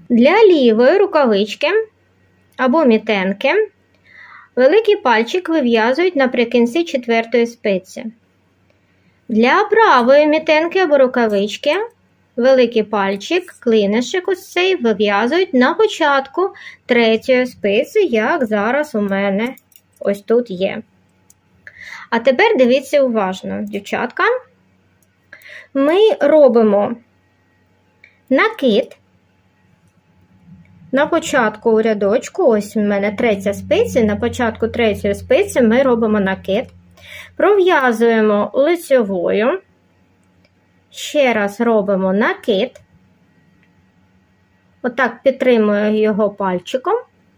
Для лівої рукавички або мітенки великий пальчик вив'язують наприкінці 4-ї спиці. Для правої мітенки або рукавички великий пальчик, клинишек ось цей, вив'язують на початку 3-ї спиці, як зараз у мене ось тут є. А тепер дивіться уважно, дівчатка. Ми робимо накид на початку рядочку, ось у мене 3-я спиця, на початку 3-ї спиці ми робимо накид, пров'язуємо лицьовою, ще раз робимо накид, отак підтримую його пальчиком,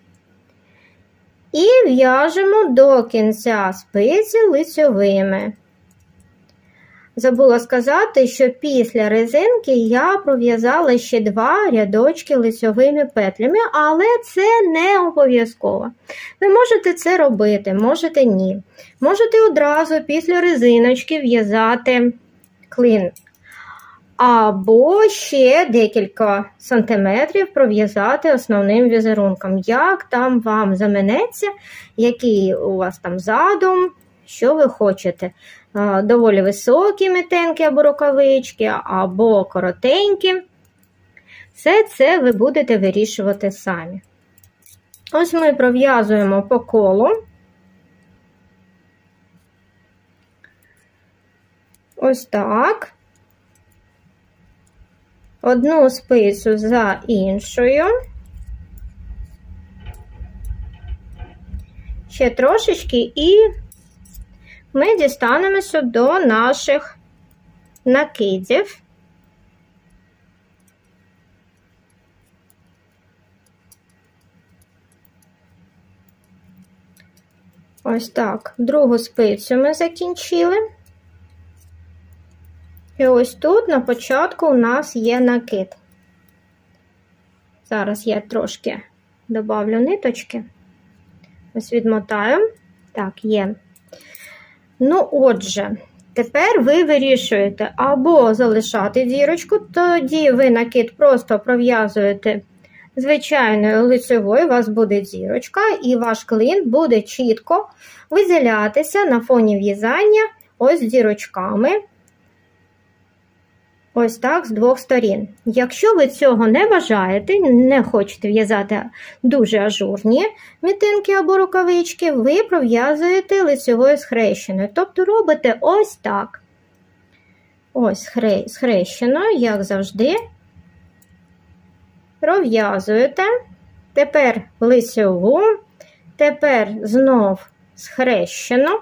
і в'яжемо до кінця спиці лицьовими. Забула сказати, що після резинки я пров'язала ще 2 рядочки лицьовими петлями, але це не обов'язково. Ви можете це робити, можете ні. Можете одразу після резиночки в'язати клин. Або ще декілька сантиметрів пров'язати основним візерунком. Як там вам заманеться, який у вас там задум, що ви хочете. Доволі високі мітенки або рукавички, або коротенькі. Все це ви будете вирішувати самі. Ось ми пров'язуємо по колу. Ось так. Одну спицю за іншою. Ще трошечки і ми дістанемося до наших накидів. Ось так. Другу спицю ми закінчили. І ось тут на початку у нас є накид. Зараз я трошки добавлю ниточки. Ось відмотаю. Так, є. Ну, отже, тепер ви вирішуєте або залишати дірочку, тоді ви накид просто пров'язуєте звичайною лицевою, у вас буде дірочка, і ваш клин буде чітко виділятися на фоні в'язання ось дірочками. Ось так, з 2 сторін. Якщо ви цього не бажаєте, не хочете в'язати дуже ажурні мітинки або рукавички, ви пров'язуєте лицевою схрещеною. Тобто робите ось так. Ось схрещеною, як завжди. Пров'язуєте. Тепер лицеву, тепер знов схрещено.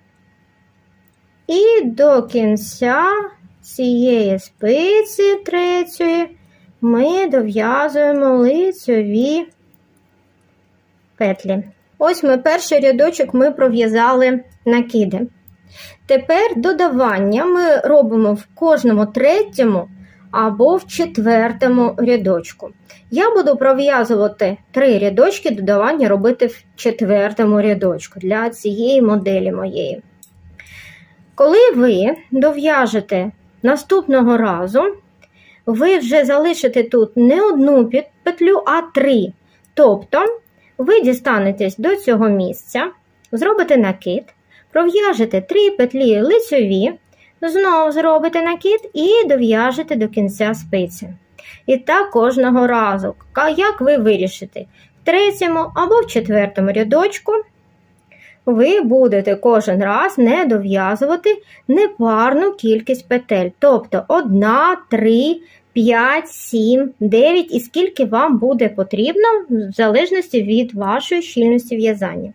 І до кінця цієї спиці 3-ї ми дов'язуємо лицьові петлі. Ось ми перший рядочок ми пров'язали накиди. Тепер додавання ми робимо в кожному 3-му або в 4-му рядочку. Я буду пров'язувати 3 рядочки, додавання робити в 4-му рядочку для цієї моделі моєї. Коли ви дов'яжете наступного разу, ви вже залишите тут не одну петлю, а 3. Тобто, ви дістанетесь до цього місця, зробите накид, пров'яжете 3 петлі лицьові, знову зробите накид і дов'яжете до кінця спиці. І так кожного разу. Як ви вирішите? В 3-му або в 4-му рядочку ви будете кожен раз не дов'язувати непарну кількість петель. Тобто 1, 3, 5, 7, 9 і скільки вам буде потрібно в залежності від вашої щільності в'язання.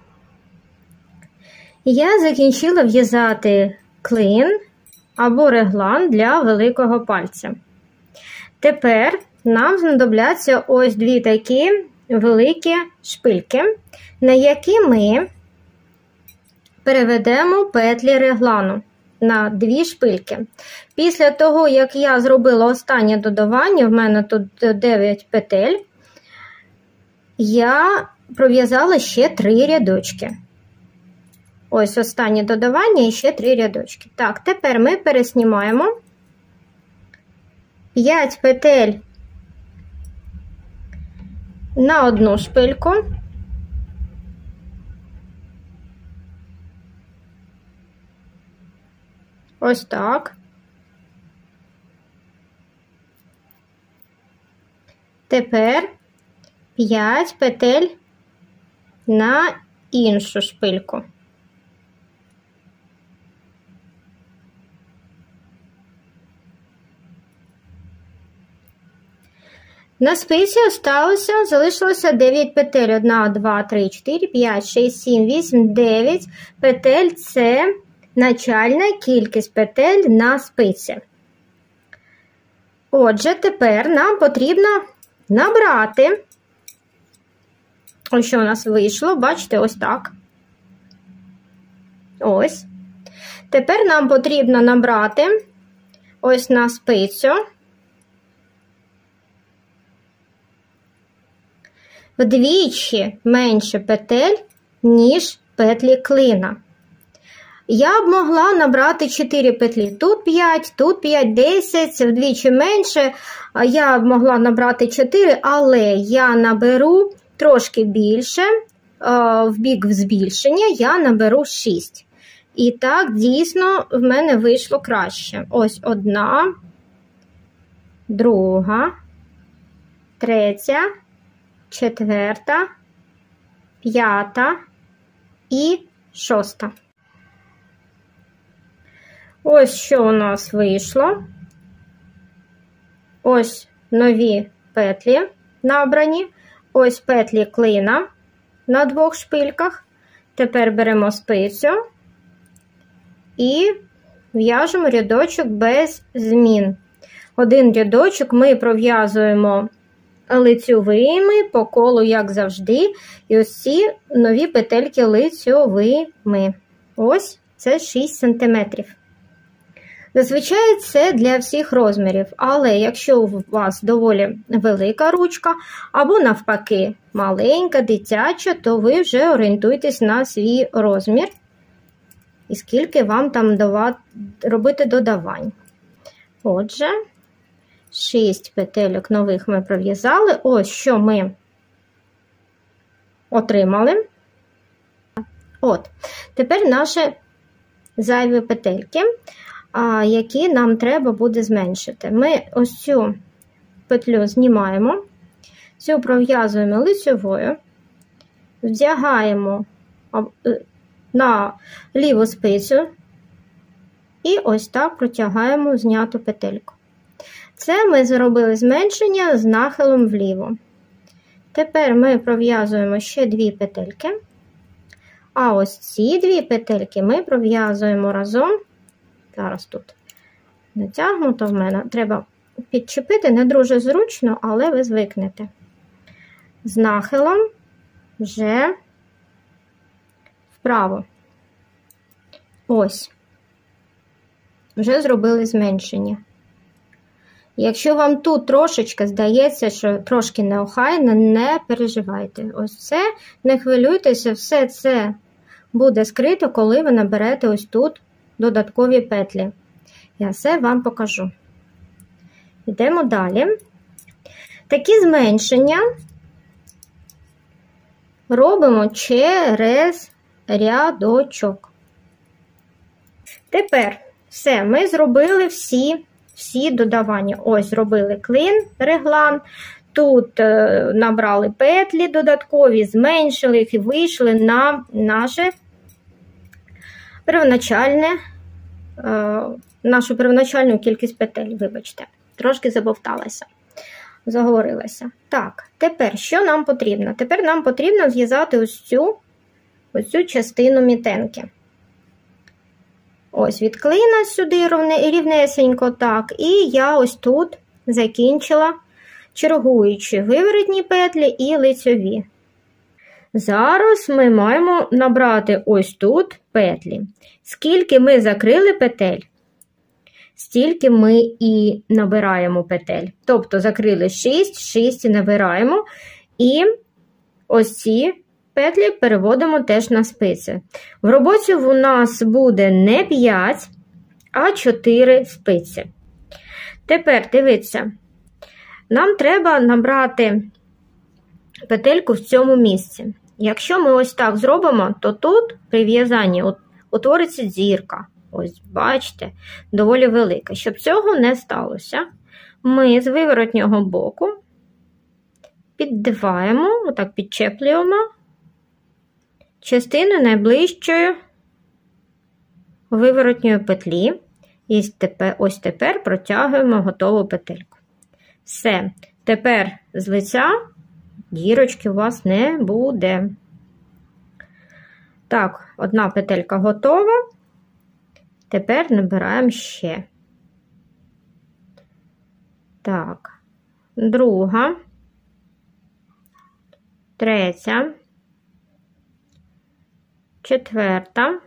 Я закінчила в'язати клин або реглан для великого пальця. Тепер нам знадобляться ось 2 такі великі шпильки, на які ми переведемо петлі реглану на 2 шпильки. Після того, як я зробила останнє додавання, в мене тут 9 петель, я пров'язала ще 3 рядочки. Ось останнє додавання і ще 3 рядочки. Так, тепер ми переснімаємо 5 петель на одну шпильку. Ось так. Тепер 5 петель на іншу шпильку. На спиці залишилося 9 петель. 1, 2, 3, 4, 5, 6, 7, 8, 9 петель – це начальна кількість петель на спиці. Отже, тепер нам потрібно набрати, ось що у нас вийшло, бачите, ось так. Ось. Тепер нам потрібно набрати ось на спицю вдвічі менше петель, ніж петлі клина. Я б могла набрати 4 петлі. Тут 5, 10, вдвічі менше. Я б могла набрати 4, але я наберу трошки більше, в бік збільшення я наберу 6. І так, дійсно, в мене вийшло краще. Ось 1, 2, 3, 4, 5 і 6. Ось що у нас вийшло. Ось нові петлі набрані. Ось петлі клина на 2 шпильках. Тепер беремо спицю і в'яжемо рядочок без змін. Один рядочок ми пров'язуємо лицьовими по колу, як завжди. І ось ці нові петельки лицьовими. Ось це 6 см. Зазвичай це для всіх розмірів, але якщо у вас доволі велика ручка, або навпаки маленька, дитяча, то ви вже орієнтуйтесь на свій розмір і скільки вам там робити додавань. Отже, 6 петельок нових ми пров'язали. Ось що ми отримали. От, тепер наші зайві петельки, які нам треба буде зменшити. Ми ось цю петлю знімаємо, цю пров'язуємо лицьовою, вдягаємо на ліву спицю і ось так протягаємо зняту петельку. Це ми зробили зменшення з нахилом вліво. Тепер ми пров'язуємо ще 2 петельки, а ось ці 2 петельки ми пров'язуємо разом. Зараз тут натягнуто в мене, треба підчепити, не дуже зручно, але ви звикнете. З нахилом вже вправо. Ось. Вже зробили зменшення. Якщо вам тут трошечки здається, що трошки неохайно, не переживайте. Ось це, не хвилюйтеся, все це буде скрито, коли ви наберете ось тут додаткові петлі. Я все вам покажу. Йдемо далі. Такі зменшення робимо через рядочок. Тепер все, ми зробили всі додавання. Ось зробили клин, реглан, тут набрали петлі додаткові, зменшили їх і вийшли на наше нашу первоначальну кількість петель, вибачте, трошки забовталася, заговорилася. Так, тепер що нам потрібно? Тепер нам потрібно зв'язати ось цю частину мітенки. Ось від клина сюди рівнесенько, так, і я ось тут закінчила, чергуючи виворотні петлі і лицьові. Зараз ми маємо набрати ось тут петлі. Скільки ми закрили петель, стільки ми і набираємо петель. Тобто закрили 6 і набираємо, і ось ці петлі переводимо теж на спиці. В роботі у нас буде не 5, а 4 спиці. Тепер, дивіться, нам треба набрати петельку в цьому місці. Якщо ми ось так зробимо, то тут при в'язанні утвориться дірка. Ось, бачите, доволі велика. Щоб цього не сталося, ми з виворотнього боку піддіваємо, отак підчеплюємо частину найближчої виворотньої петлі. І ось тепер протягуємо готову петельку. Все. Тепер з лиця дірочки у вас не буде. Так, одна петелька готова. Тепер набираємо ще. Так, друга, третя, четверта,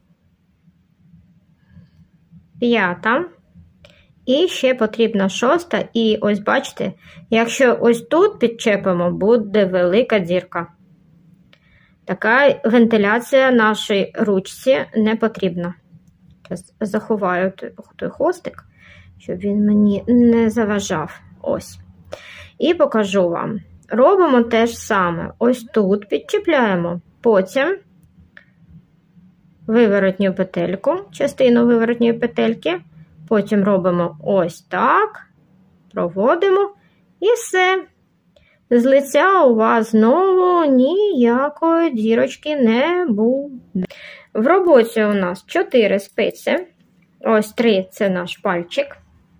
п'ята. І ще потрібна шоста. І ось бачите, якщо ось тут підчепимо, буде велика дірка. Така вентиляція нашій ручці не потрібна. Зараз заховаю той хвостик, щоб він мені не заважав. Ось. І покажу вам. Робимо те ж саме. Ось тут підчіпляємо, потім виворотню петельку, частину виворотньої петельки, потім робимо ось так, проводимо і все. З лиця у вас знову ніякої дірочки не буде. В роботі у нас 4 спиці. Ось 3 – це наш пальчик.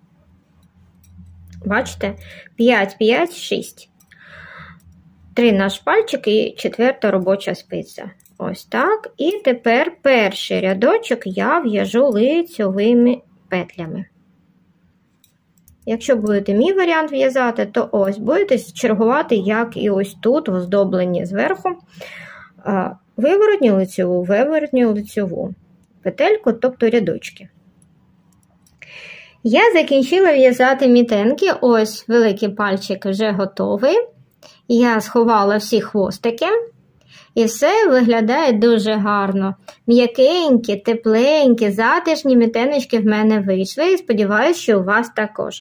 Бачите? 5, 5, 6. 3 наш пальчик і 4 робоча спиця. Ось так. І тепер перший рядочок я в'яжу лицьовими петлями. Якщо будете мій варіант в'язати, то ось будете чергувати, як і ось тут, в оздобленні зверху, виворотню лицьову петельку, тобто рядочки. Я закінчила в'язати мітенки, ось великий пальчик вже готовий. Я сховала всі хвостики. І все виглядає дуже гарно. М'якенькі, тепленькі, затишні мітенечки в мене вийшли. І сподіваюся, що у вас також.